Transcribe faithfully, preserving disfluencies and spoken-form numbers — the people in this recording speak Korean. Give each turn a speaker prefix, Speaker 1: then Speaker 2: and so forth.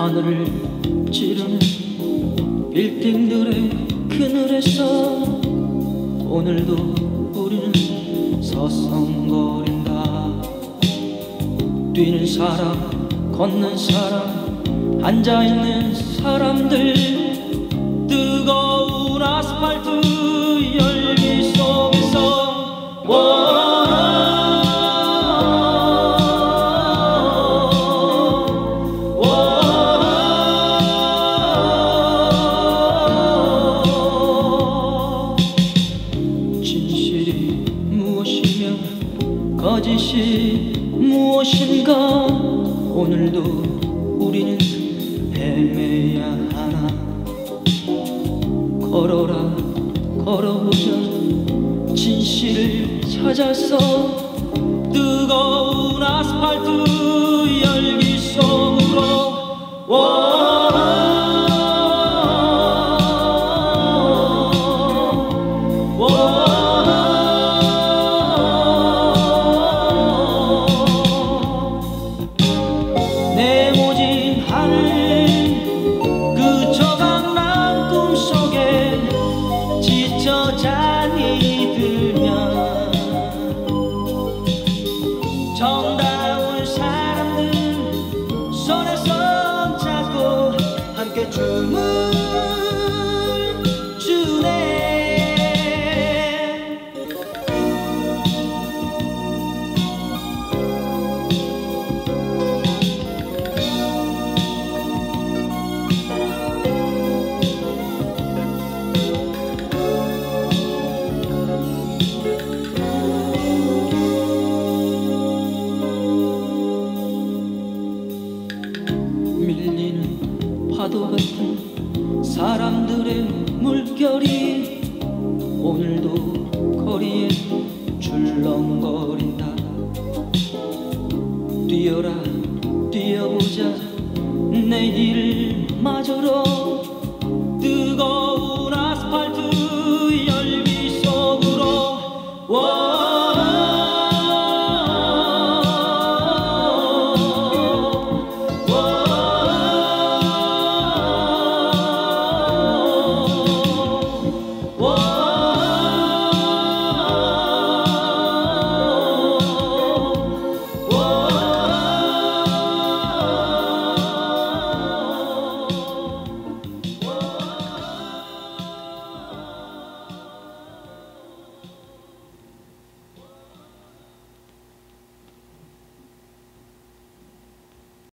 Speaker 1: 하늘을 찌르는 빌딩들의 그늘에서 오늘도 우리는 서성거린다. 뛰는 사람, 걷는 사람, 앉아있는 사람들, 뜨거운 아스팔트 열기 속에서 진실이 무엇이며 거짓이 무엇인가, 오늘도 우리는 헤매야 하나. 걸어라 걸어보자 진실을 찾아서, 뜨거운 아스팔트 열기 속으로 내 모진 하늘 그 저강난 꿈속에 지쳐 잠이 들면, 정다운 사람들 손에 손 잡고 함께 춤을 추네. 밀리는 파도 같은 사람들의 물결이 오늘도 거리에 출렁거린다. 뛰어라 뛰어보자 내일마저로, 뜨거운 아스팔트 열기 속으로